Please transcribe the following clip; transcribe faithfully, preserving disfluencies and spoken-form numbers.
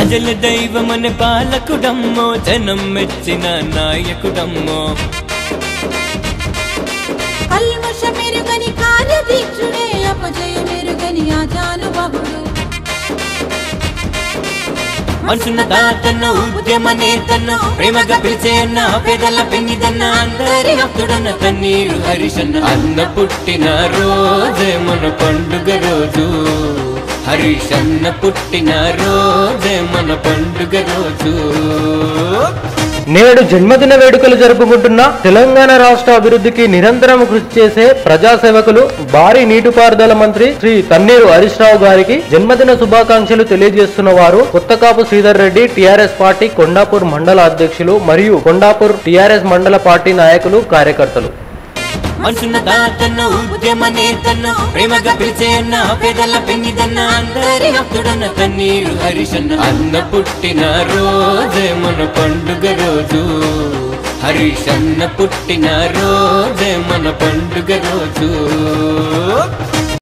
ప్రజల దైవమని పాలకుడమ్మో జనం మెచ్చిన నాయకుడమ్మో కల్మష మెరుగని కార్యదీక్షుడే అపజయ మెరుగని ఆజానుబాహుడు మనసున్న దాతన్న ఉద్యమ నేతన్న ప్రేమగా పిలిచేయన్న పేదల పెన్నిదన్న అందరి భక్తుడన్న తన్నీరు హరిశన్న అన్న పుట్టిన రోజే మన పండుగ రోజు హరిశన్న పుట్టిన రోజే మన పండుగ రోజు నేడు జన్మదిన వేడుకలు జరుపుకుంటున్న తెలంగాణ రాష్ట్ర అభివృద్ధికి నిరంతరం కృషి చేసే ప్రజాసేవకులు భారీ నీటిపారుదల మంత్రి శ్రీ తన్నీరు హరీష్ రావు గారికి జన్మదిన శుభాకాంక్షలు తెలియజేస్తున్న వారు కొత్తకాపు శ్రీధర్ రెడ్డి టిఆర్ఎస్ పార్టీ కొండాపూర్ మండల అధ్యక్షులు మరియు కొండాపూర్ టిఆర్ఎస్ మండల పార్టీ నాయకులు కార్యకర్తలు మనసున్న దాతన్న ఉద్యమ నేతన్న ప్రేమగా పిలిచేయన్న పేదల పెన్నిదన్న అందరి భక్తుడన్న తన్నీరు హరిశన్న అన్న పుట్టిన రోజే మన పండుగ రోజు హరిశన్న పుట్టిన రోజే మన పండుగ రోజు।